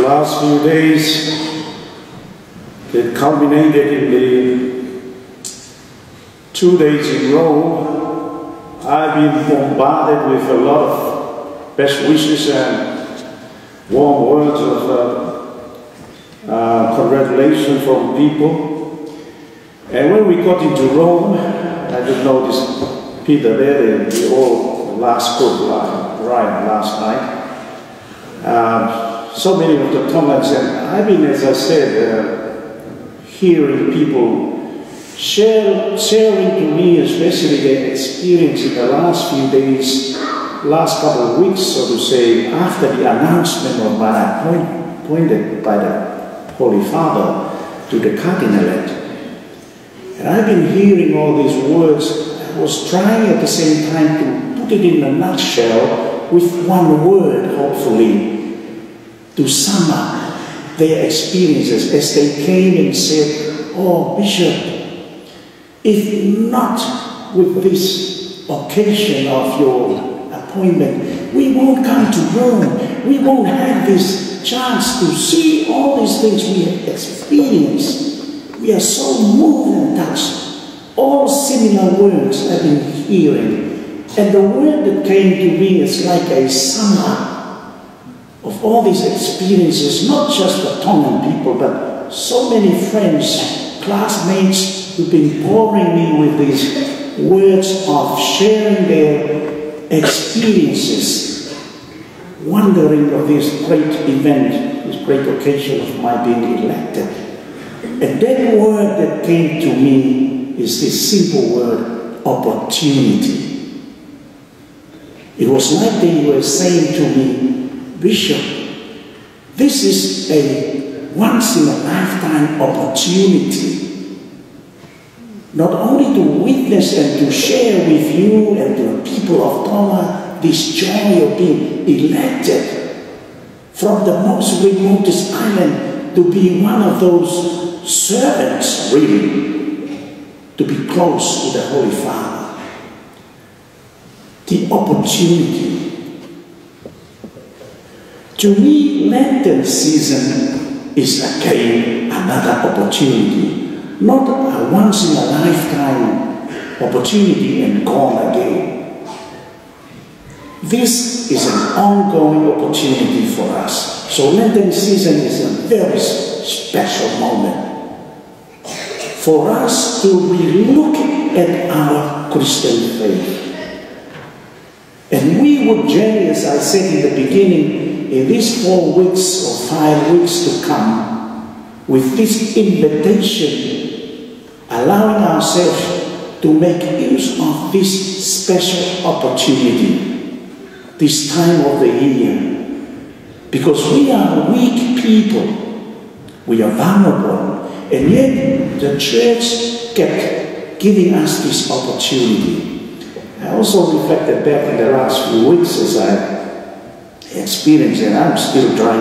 last few days that culminated in the 2 days in Rome, I've been bombarded with a lot of best wishes and warm words of congratulations from people. And when we got into Rome, I did notice Peter there, the old last good ride last night. So many of the Tongans, and I've been, as I said, hearing people sharing to me, especially their experience in the last few days, last couple of weeks, so to say, after the announcement of my appointed by the Holy Father to the cardinalate. And I've been hearing all these words. I was trying at the same time to put it in a nutshell with one word, hopefully, to sum up their experiences as they came and said, "Oh, Bishop, if not with this occasion of your appointment, we won't come to Rome. We won't have this chance to see all these things we have experienced. We are so moved and touched." All similar words I've been hearing. And the word that came to me is like a sum up of all these experiences, not just the Tongan people, but so many friends, classmates who've been pouring me with these words of sharing their experiences, wondering of this great event, this great occasion of my being elected. And that word that came to me is this simple word, opportunity. It was like they were saying to me, "Bishop, this is a once-in-a-lifetime opportunity, not only to witness and to share with you and to the people of Tonga this joy of being elected from the most remotest island to be one of those servants, really, to be close to the Holy Father. The opportunity. To me, Lenten season is again another opportunity, not a once-in-a-lifetime opportunity and gone again. This is an ongoing opportunity for us. So Lenten season is a very special moment for us to relook at our Christian faith. And we would journey, as I said in the beginning, in these 4 weeks or 5 weeks to come, with this invitation, allowing ourselves to make use of this special opportunity, this time of the year. Because we are weak people, we are vulnerable, and yet the church kept giving us this opportunity. I also reflected back in the last few weeks as I experienced, and I'm still trying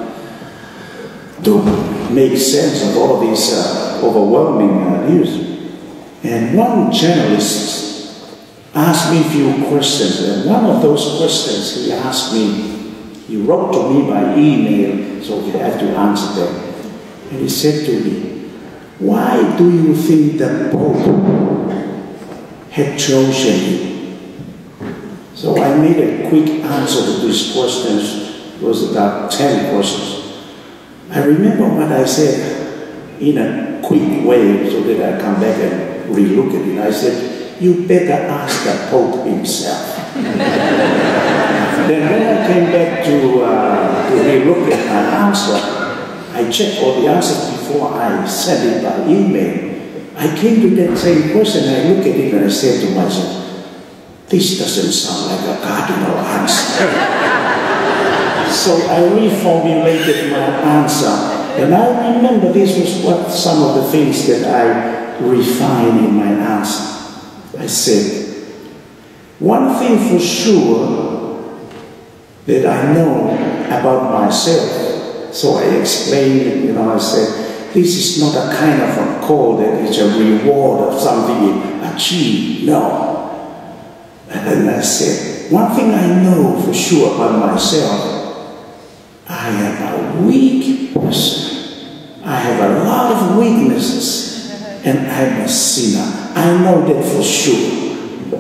to make sense of all these overwhelming news. And one journalist asked me a few questions, and one of those questions he asked me, he wrote to me by email, so he had to answer them. And he said to me, "Why do you think the Pope had chosen you?" So I made a quick answer to these questions. It was about 10 questions. I remember what I said in a quick way so that I come back and relook at it. I said, "You better ask the Pope himself." Then when I came back to relook at my answer, I checked all the answers before I sent it by email. I came to that same question, and I looked at it and I said to myself, "This doesn't sound like a cardinal answer." So I reformulated my answer. And I remember this was what some of the things that I refined in my answer. I said, "One thing for sure that I know about myself." So I explained, I said, "This is not a kind of a call that is a reward of something you achieve. No." And then I said, "One thing I know for sure about myself, I I am a weak person. I have a lot of weaknesses, and I'm a sinner. I know that for sure.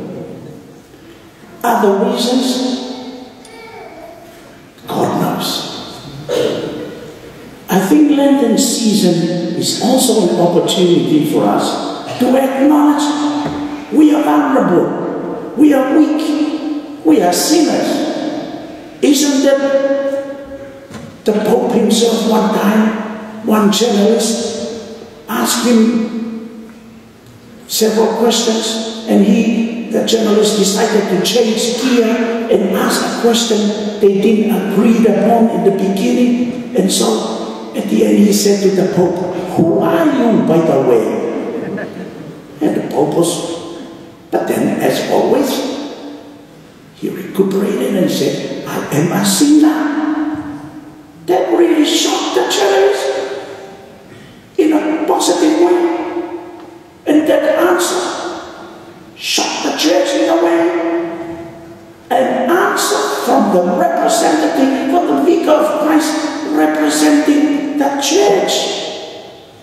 Other reasons, God knows. I think Lenten season is also an opportunity for us to acknowledge we are vulnerable, we are weak, we are sinners. Isn't that the Pope himself one time, one journalist asked him several questions, and the journalist decided to change gear and ask a question they didn't agree upon in the beginning. And so at the end he said to the Pope, "Who are you, by the way?" And the Pope was, but then as always, he recuperated and said, "I am a sinner." That really shocked the journalist in a positive way. And that answer shocked the church in a way. An answer from the representative, from the vicar of Christ, representing the church.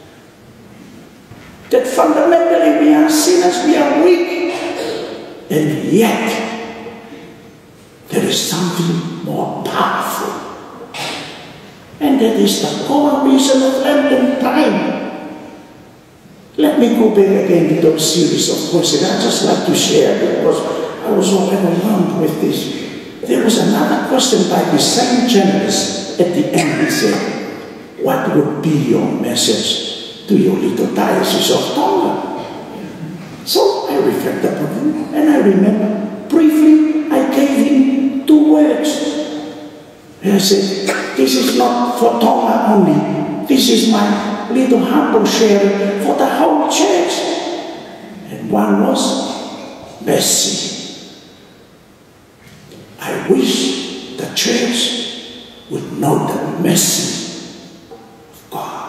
That fundamentally we are sinners, we are weak, and yet there is something more powerful. And that is the core reason of Lenten time. Let me go back again to those series of questions. I'd just like to share, because I was all overwhelmed with this. There was another question by the same journalist. At the end he said, "What would be your message to your little diocese of Tonga?" So I reflected upon him, and I remember briefly I gave him 2 words. And I said, "This is not for Tonga only. This is my little humble sharing for the whole church." And one was mercy. I wish the church would know the mercy of God.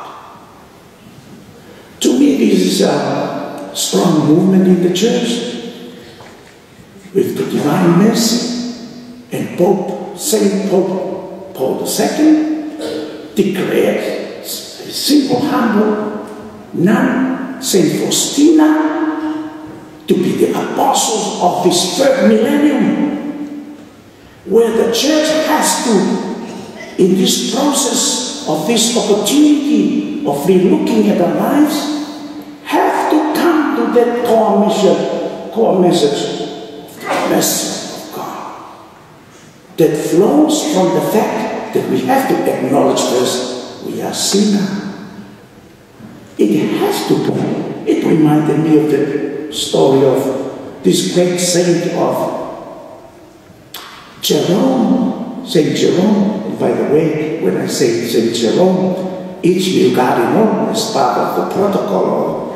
To me, this is a strong movement in the church with the divine mercy. And Saint Pope Paul II declared a simple, humble nun, Saint Faustina, to be the apostles of this 3rd millennium, where the church has to, in this process of this opportunity of relooking at our lives, have to come to that core message of the mercy of God, that flows from the fact that we have to acknowledge first we are sinners. It has to be. It reminded me of the story of this great saint of Jerome, Saint Jerome. By the way, when I say Saint Jerome, each new cardinal, as part of the protocol,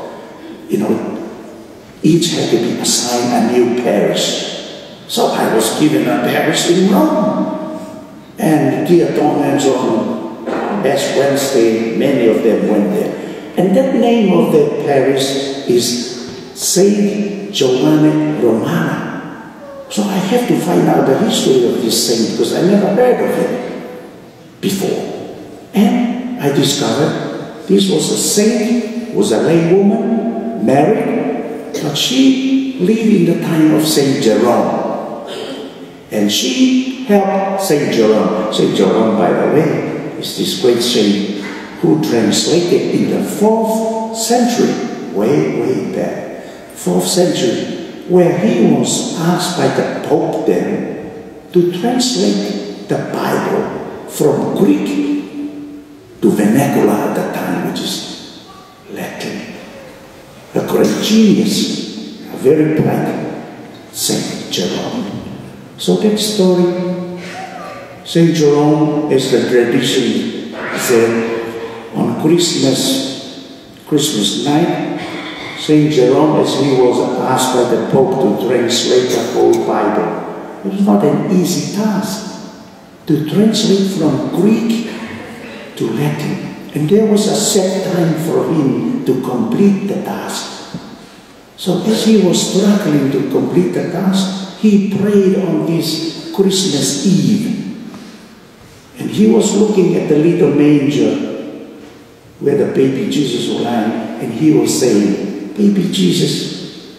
each had to be assigned a new parish. So I was given a parish in Rome. And dear Tongans on Ash Wednesday, many of them went there. And that name of the parish is Saint Paola Romana. So I have to find out the history of this saint, because I never heard of him before. And I discovered this was a saint, was a laywoman, married, but she lived in the time of Saint Jerome. And she helped Saint Jerome. Saint Jerome, by the way, is this great saint who translated in the 4th century, way back, 4th century, where he was asked by the Pope then to translate the Bible from Greek to vernacular at the time, which is Latin. A great genius, a very bright Saint Jerome. So that story, Saint Jerome, as the tradition said, on Christmas night, Saint Jerome, as he was asked by the Pope to translate the whole Bible, it was not an easy task to translate from Greek to Latin. And there was a set time for him to complete the task. So as he was struggling to complete the task, he prayed on this Christmas Eve. And he was looking at the little manger where the baby Jesus was lying, and he was saying, "Baby Jesus,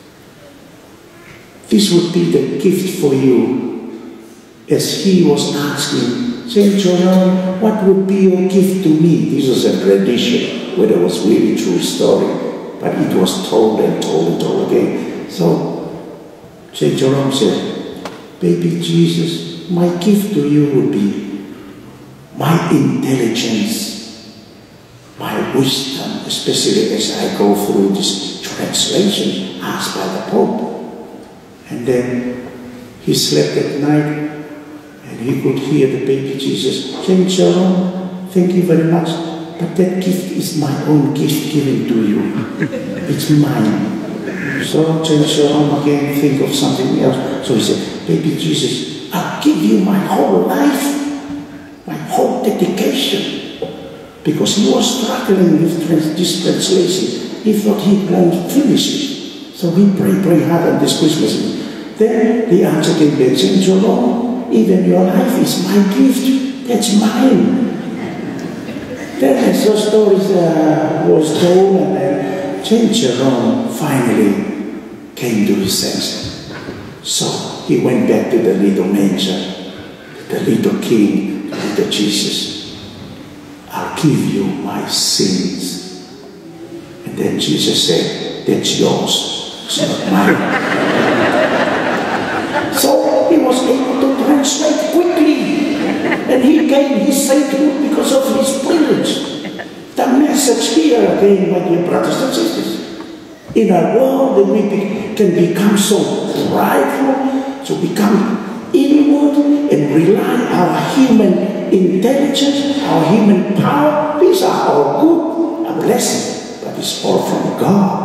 this would be the gift for you." As he was asking, "Saint Jerome, what would be your gift to me?" This was a tradition, whether it was really true story, but it was told and told and told again. So Saint Jerome said, "Baby Jesus, my gift to you would be my intelligence, my wisdom, especially as I go through this translation asked by the Pope." And then he slept at night, and he could hear the baby Jesus, "Saint Jerome, thank you very much, but that gift is my own gift given to you. It's mine." So Saint Jerome again think of something else. So he said, "Baby Jesus, I'll give you my whole life, my whole dedication." Because he was struggling with this translation. He thought he won't finish it. So he prayed hard on this Christmas. Then the answer came back, "Saint Jerome, even your life is my gift. That's mine." Then as the story was told, and then Saint Jerome finally came to his senses. So he went back to the little manger, the little king, the little Jesus. "I'll give you my sins." And then Jesus said, "That's yours, it's not mine." So he was able to translate quickly, and he gained his sainthood because of his brilliance. The message here again, my dear brothers and sisters, in a world that we can become so prideful, to become inward and rely on our human intelligence, our human power. These are all good, a blessing, but it's all from God.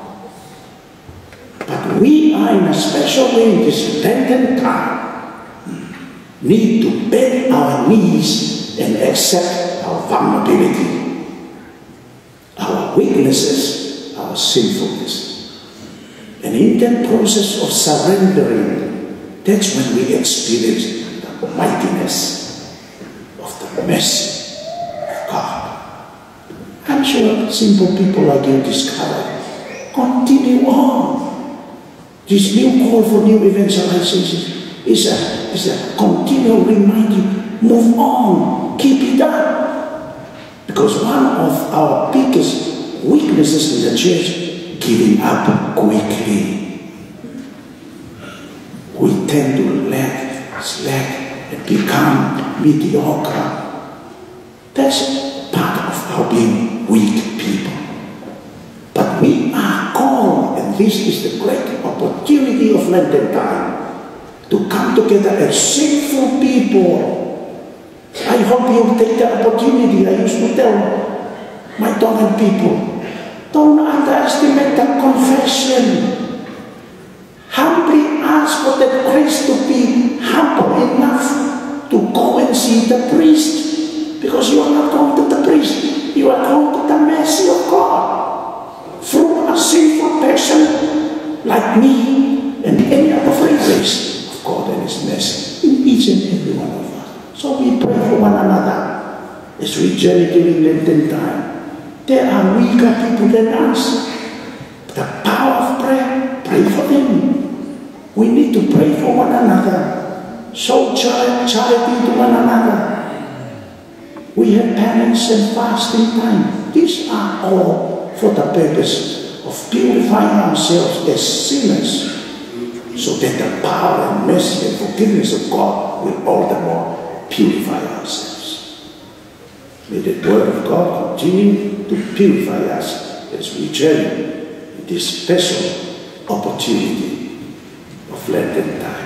But we are in a special way in this Lenten time, need to bend our knees and accept our vulnerability, our weaknesses, our sinfulness. And in that process of surrendering, that's when we experience the mightiness of the mercy of God. I'm sure simple people like you discover. Continue on. This new call for new evangelization is a continual reminder. Move on. Keep it up. Because one of our biggest weaknesses in the church, giving up quickly. We tend to slack and become mediocre. That's part of our being weak people. But we are called, and this is the great opportunity of Lenten time, to come together as sinful people. I hope you take the opportunity. I used to tell my Tongan people, don't underestimate the confession. Humbly ask for that grace to be humble enough to go and see the priest. Because you are not going to the priest, you are going to the mercy of God. Through a sinful person like me and any other grace of God and His mercy in each and every one of us. So we pray for one another as we journey during Lenten time. There are weaker people than us. The power of prayer, pray for them. We need to pray for one another. Show charity to one another. We have penance and fasting time. These are all for the purpose of purifying ourselves as sinners, so that the power and mercy and forgiveness of God will all the more purify ourselves. May the word of God continue to purify us as we journey in this special opportunity of Lenten time.